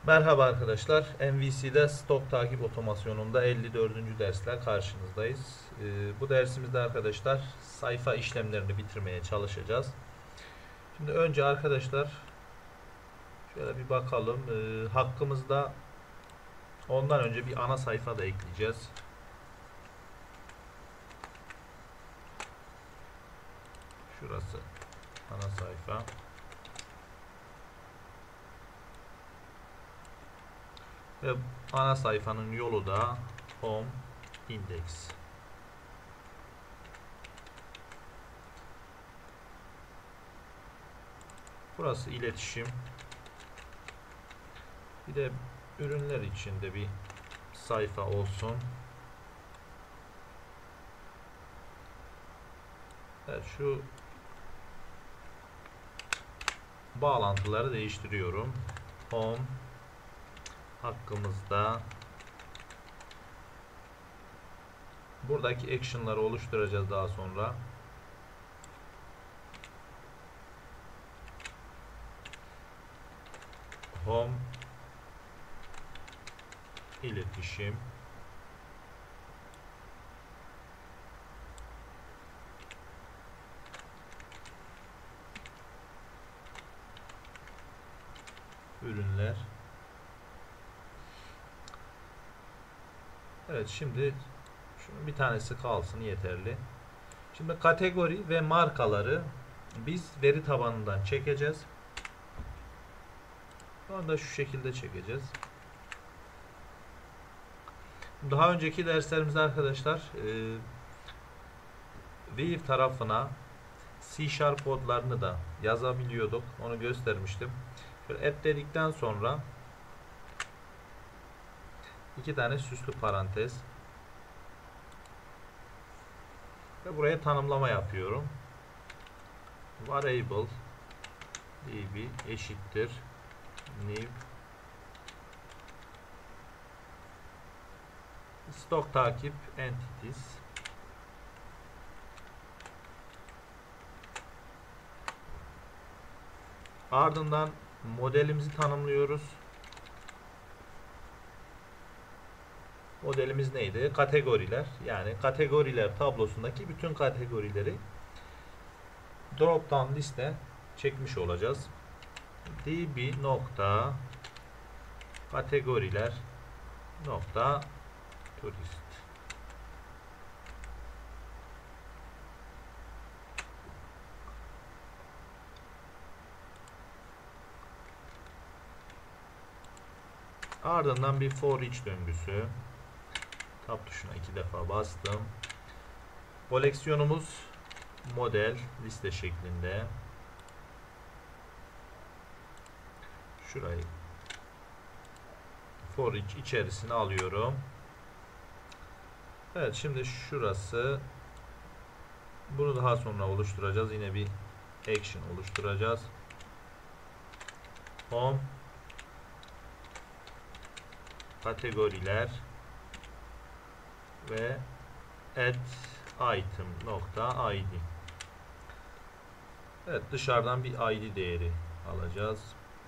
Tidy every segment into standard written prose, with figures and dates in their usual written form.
Merhaba arkadaşlar. MVC'de stok takip otomasyonunda 54. dersler karşınızdayız. Bu dersimizde arkadaşlar sayfa işlemlerini bitirmeye çalışacağız. Şimdi önce arkadaşlar şöyle bir bakalım. Hakkımızda ondan önce bir ana sayfa da ekleyeceğiz. Şurası ana sayfa. Ve ana sayfanın yolu da home index. Burası iletişim. Bir de ürünler içinde bir sayfa olsun. Evet, şu bağlantıları değiştiriyorum. Home hakkımızda buradaki action'ları oluşturacağız daha sonra. Home iletişim ürünler. Evet, şimdi şunun bir tanesi kalsın yeterli. Şimdi kategori ve markaları biz veri tabanından çekeceğiz. Onu da şu şekilde çekeceğiz. Daha önceki derslerimizde arkadaşlar Weave tarafına C# kodlarını da yazabiliyorduk. Onu göstermiştim. Şöyle add dedikten sonra iki tane süslü parantez ve buraya tanımlama yapıyorum. Variable db eşittir new stok takip entities. Ardından modelimizi tanımlıyoruz. Modelimiz neydi? Kategoriler. Yani kategoriler tablosundaki bütün kategorileri drop down liste çekmiş olacağız. db nokta kategoriler nokta turist. Ardından bir for each döngüsü. Tab tuşuna iki defa bastım. Koleksiyonumuz model liste şeklinde. Şurayı for each içerisine alıyorum. Evet, şimdi şurası. Bunu daha sonra oluşturacağız. Yine bir action oluşturacağız. Home kategoriler ve add item nokta id. Evet, dışarıdan bir id değeri alacağız.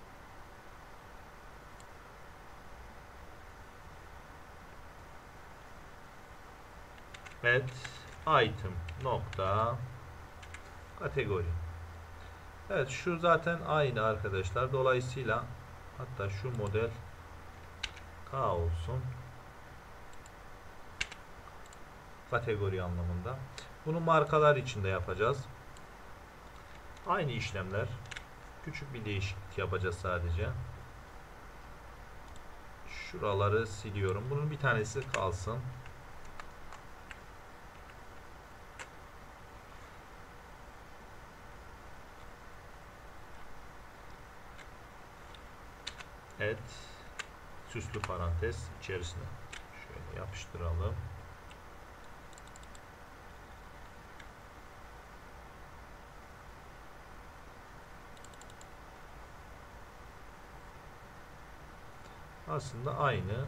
Add item nokta kategori. Evet, şu zaten aynı arkadaşlar. Dolayısıyla hatta şu model K olsun. Kategori anlamında. Bunu markalar içinde yapacağız. Aynı işlemler. Küçük bir değişiklik yapacağız sadece. Şuraları siliyorum. Bunun bir tanesi kalsın. Evet. Süslü parantez içerisine şöyle yapıştıralım. Aslında aynı.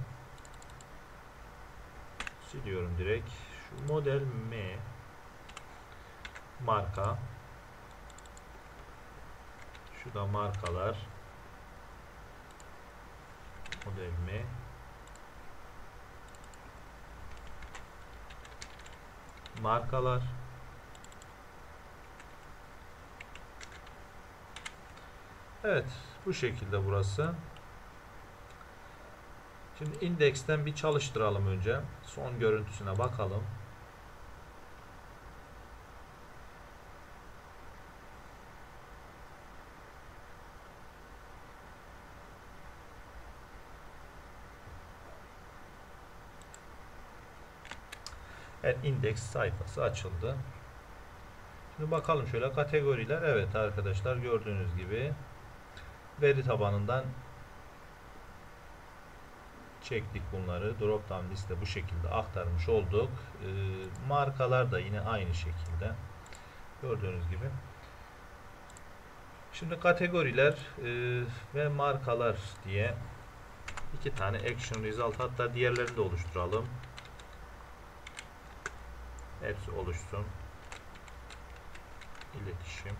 Siliyorum direkt. Şu model M marka. Şu da markalar. markalar. Evet, bu şekilde burası. Şimdi indeksten bir çalıştıralım önce. Son görüntüsüne bakalım. Evet, indeks sayfası açıldı. Şimdi bakalım şöyle kategoriler. Evet arkadaşlar, gördüğünüz gibi veri tabanından çektik bunları. Drop down liste bu şekilde aktarmış olduk. Markalar da yine aynı şekilde. Gördüğünüz gibi. Şimdi kategoriler ve markalar diye iki tane action result, hatta diğerlerini de oluşturalım. Hepsi oluşsun. İletişim.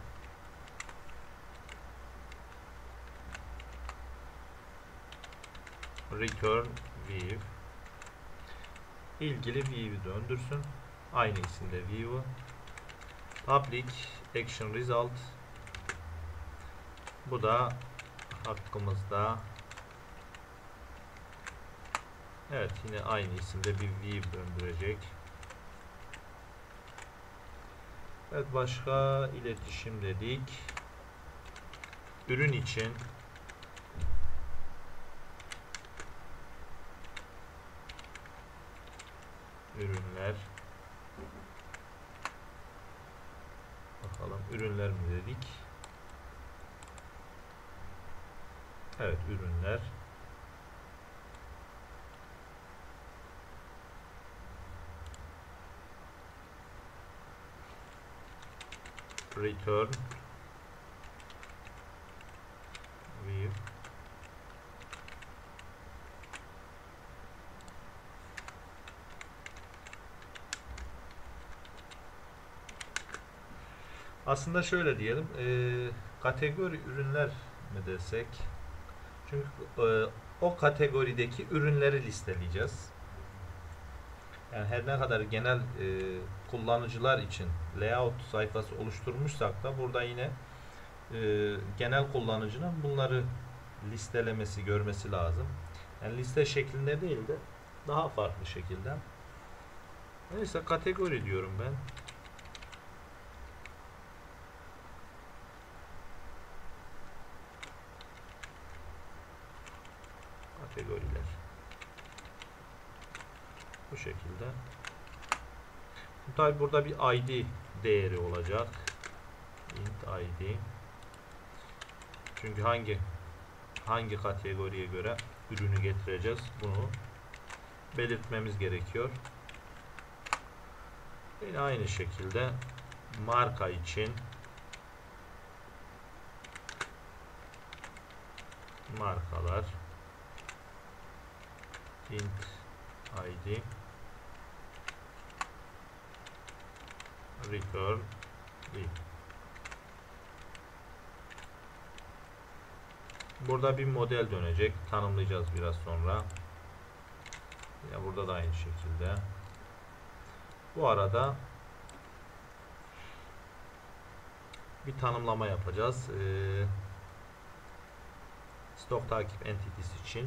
Return view. İlgili view'i döndürsün. Aynı isimde view'u. Public action result. Bu da hakkımızda. Evet, yine aynı isimde bir view döndürecek. Evet, başka iletişim dedik. Ürün için ürünler. Bakalım, ürünler mi dedik? Evet, ürünler. Return view. Aslında şöyle diyelim, kategori ürünler mi desek? Çünkü o kategorideki ürünleri listeleyeceğiz. Yani her ne kadar genel kullanıcılar için layout sayfası oluşturmuşsak da burada yine genel kullanıcının bunları listelemesi, görmesi lazım. Yani liste şeklinde değil de daha farklı şekilde. Neyse, kategori diyorum ben. Kategoriler. Bu şekilde. Tabi burada bir ID değeri olacak. Int ID. Çünkü hangi kategoriye göre ürünü getireceğiz, bunu belirtmemiz gerekiyor. Yine aynı şekilde marka için markalar, int ID, return view. Burada bir model dönecek. Tanımlayacağız biraz sonra. Ya burada da aynı şekilde. Bu arada bir tanımlama yapacağız. Stok takip entities için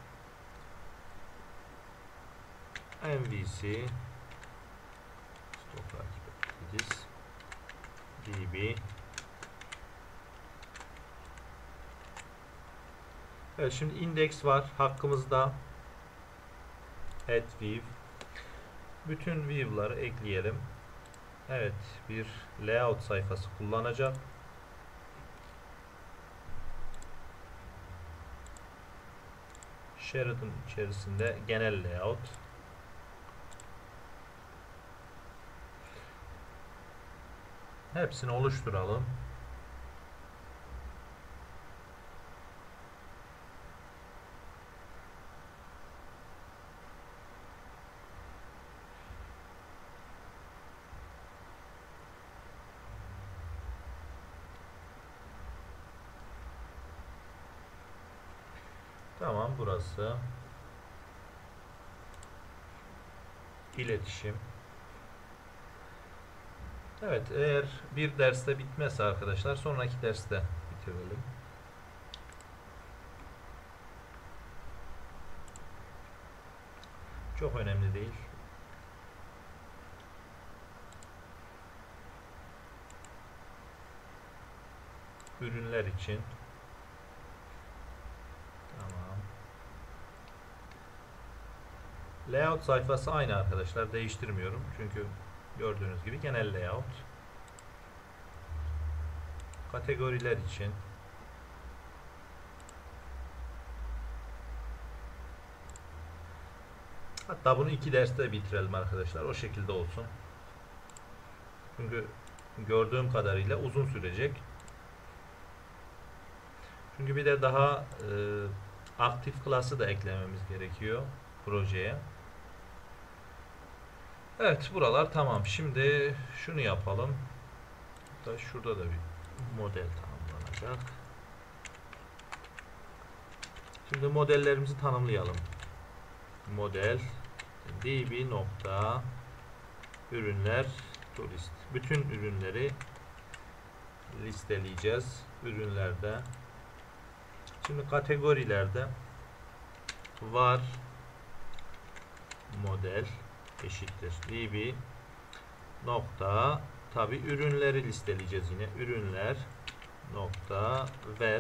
MVC stok takip entities DB. Evet, şimdi index var hakkımızda. Add view. Bütün view'ları ekleyelim. Evet, bir layout sayfası kullanacak. Sheridan içerisinde genel layout. Hepsini oluşturalım. Tamam, burası iletişim. Evet, eğer bir derste bitmezse arkadaşlar sonraki derste bitirelim. Çok önemli değil. Ürünler için. Tamam. Layout sayfası aynı arkadaşlar. Değiştirmiyorum. Çünkü gördüğünüz gibi genel layout. Kategoriler için. Hatta bunu 2 derste bitirelim arkadaşlar. O şekilde olsun. Çünkü gördüğüm kadarıyla uzun sürecek. Çünkü bir de daha aktif klası da eklememiz gerekiyor projeye. Evet, buralar tamam. Şimdi şunu yapalım. Hatta şurada da bir model tanımlanacak. Şimdi modellerimizi tanımlayalım. Model db nokta ürünler turist. Bütün ürünleri listeleyeceğiz. Ürünlerde. Şimdi kategorilerde var model eşittir db nokta, tabi ürünleri listeleyeceğiz yine. Ürünler nokta ver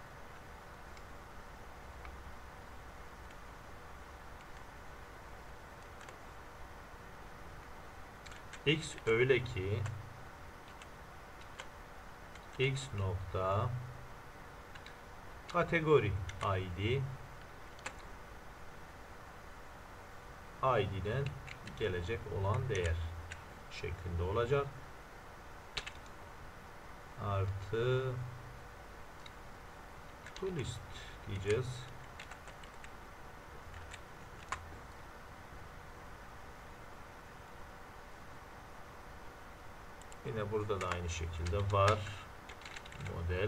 x öyle ki x nokta kategori id'den gelecek olan değer şeklinde olacak. Artı toList diyeceğiz. Yine burada da aynı şekilde var model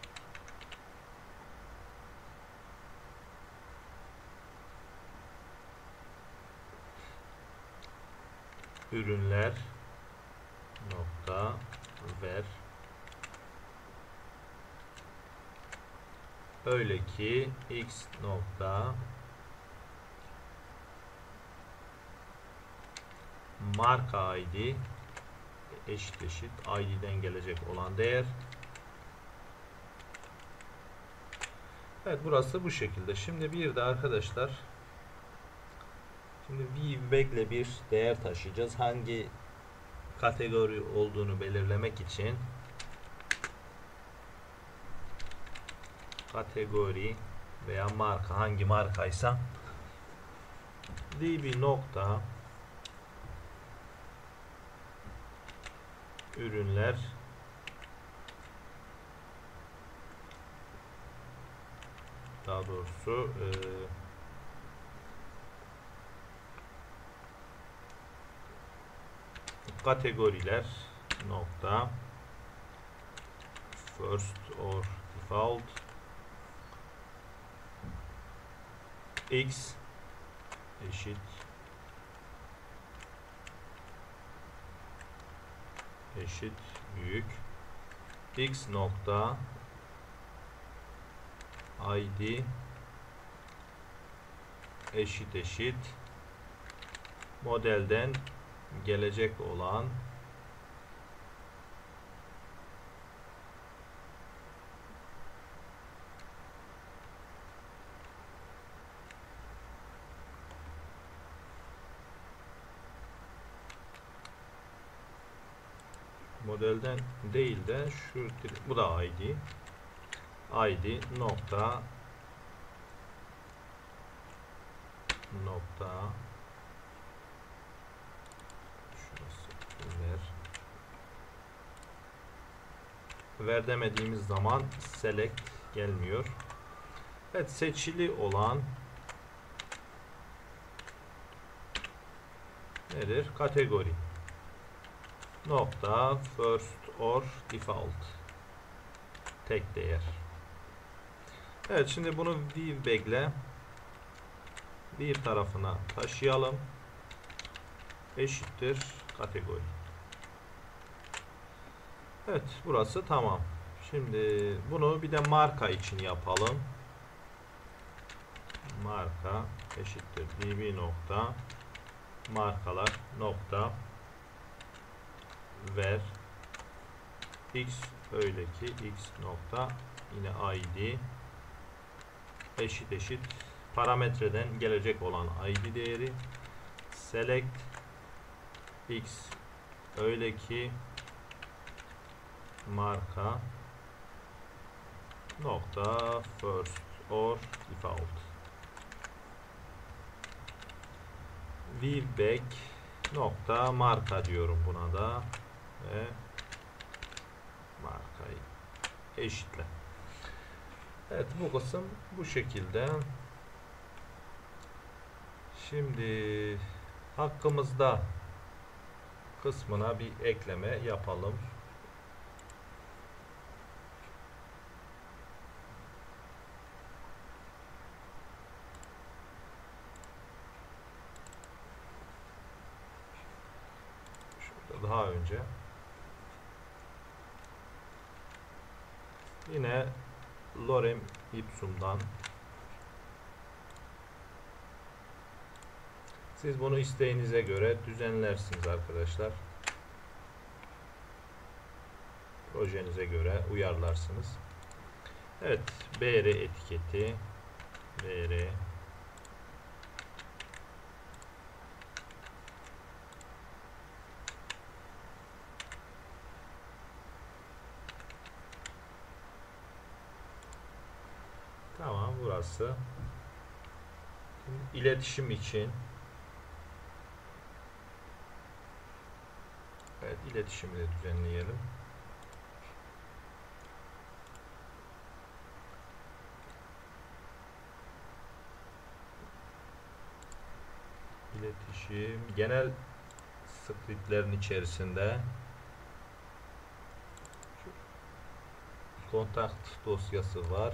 ürünler nokta ver öyle ki x nokta marka id eşit id'den gelecek olan değer. Evet, burası bu şekilde. Şimdi bir de arkadaşlar, şimdi VBack'le bir değer taşıyacağız. Hangi kategori olduğunu belirlemek için kategori veya marka, hangi markaysa db nokta ürünler daha doğrusu kategoriler nokta first or default x eşit büyük x nokta id eşit modelden gelecek olan modelden değil de şu, bu da id nokta şurası ver demediğimiz zaman select gelmiyor. Evet, seçili olan nedir? Kategori nokta first or default tek değer. Evet, şimdi bunu VBack'le bir tarafına taşıyalım. Eşittir kategori. Evet, burası tamam. Şimdi bunu bir de marka için yapalım. Marka eşittir db nokta markalar nokta ver x öyle ki x nokta yine id eşit parametreden gelecek olan id değeri select x öyle ki marka nokta first or default vback nokta marka diyorum buna da ve markayı eşitle. Evet, bu kısım bu şekilde. Şimdi hakkımızda kısmına bir ekleme yapalım. Şurada daha önce yine lorem ipsum'dan siz bunu isteğinize göre düzenlersiniz arkadaşlar. Projenize göre uyarlarsınız. Evet, br etiketi br tamam, burası iletişim için. Evet, iletişimi de düzenleyelim. İletişim genel scriptlerin içerisinde kontakt dosyası var.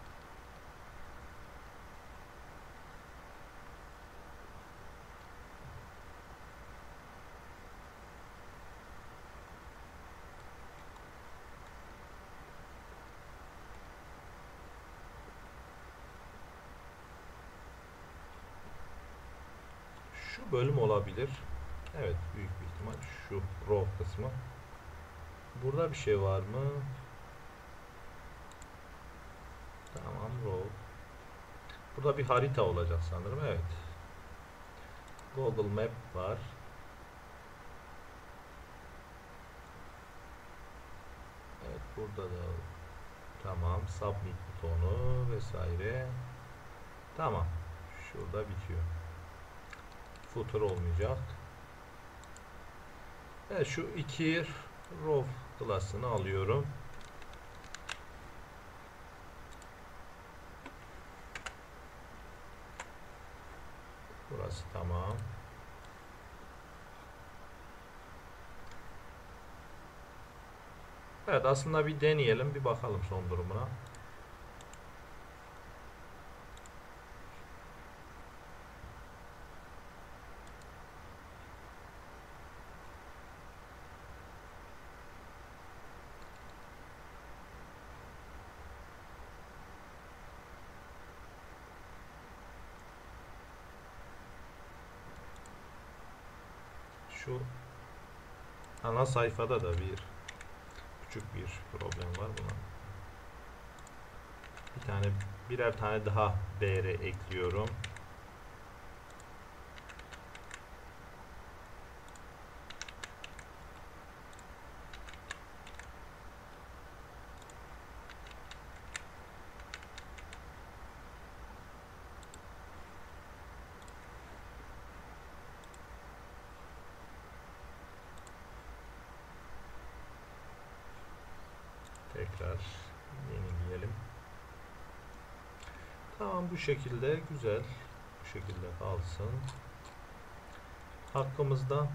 Şu bölüm olabilir. Evet, büyük bir ihtimal şu row kısmı. Burada bir şey var mı? Tamam, row. Burada bir harita olacak sanırım. Evet. Google Map var. Evet, burada da tamam, submit butonu vesaire. Tamam. Şurada bitiyor. Footer olmayacak. Evet, şu iki row class'ını alıyorum. Burası tamam. Evet, aslında bir deneyelim, bir bakalım son durumuna. Şu ana sayfada da küçük bir problem var buna. Birer tane daha br ekliyorum. Tekrar yenileyelim. Tamam, bu şekilde güzel. Bu şekilde kalsın. Hakkımızda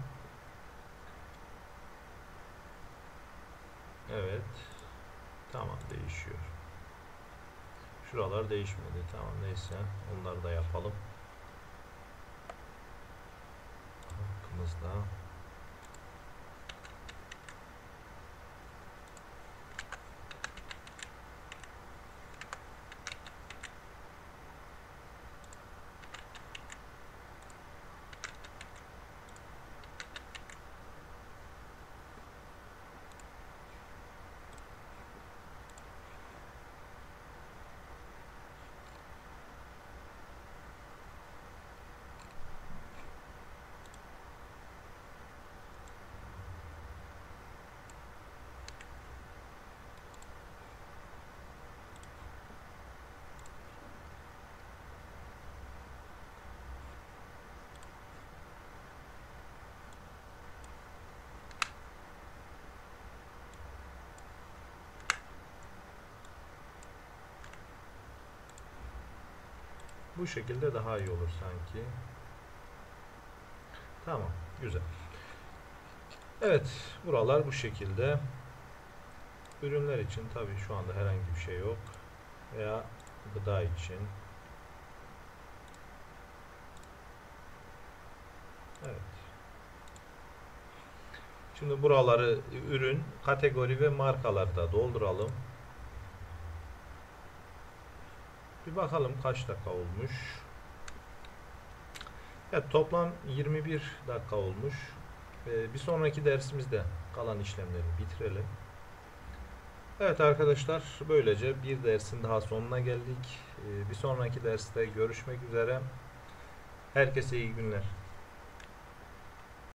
evet. Tamam, değişiyor. Şuralar değişmedi. Tamam, neyse. Onları da yapalım. Hakkımızda Bu şekilde daha iyi olur sanki. Tamam, güzel. Evet, buralar bu şekilde. Ürünler için tabii şu anda herhangi bir şey yok. Veya gıda için. Evet. Şimdi buraları ürün, kategori ve markalarda dolduralım. Bir bakalım kaç dakika olmuş. Evet, toplam 21 dakika olmuş. Bir sonraki dersimizde kalan işlemleri bitirelim. Evet arkadaşlar, böylece bir dersin daha sonuna geldik. Bir sonraki derste görüşmek üzere. Herkese iyi günler.